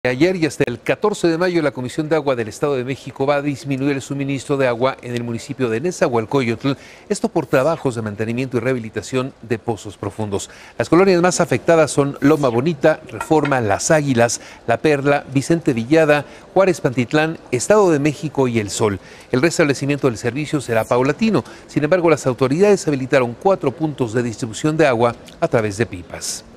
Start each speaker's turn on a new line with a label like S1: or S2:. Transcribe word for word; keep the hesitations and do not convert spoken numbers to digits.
S1: Ayer y hasta el catorce de mayo la Comisión de Agua del Estado de México va a disminuir el suministro de agua en el municipio de Nezahualcóyotl, esto por trabajos de mantenimiento y rehabilitación de pozos profundos. Las colonias más afectadas son Loma Bonita, Reforma, Las Águilas, La Perla, Vicente Villada, Juárez Pantitlán, Estado de México y El Sol. El restablecimiento del servicio será paulatino, sin embargo las autoridades habilitaron cuatro puntos de distribución de agua a través de pipas.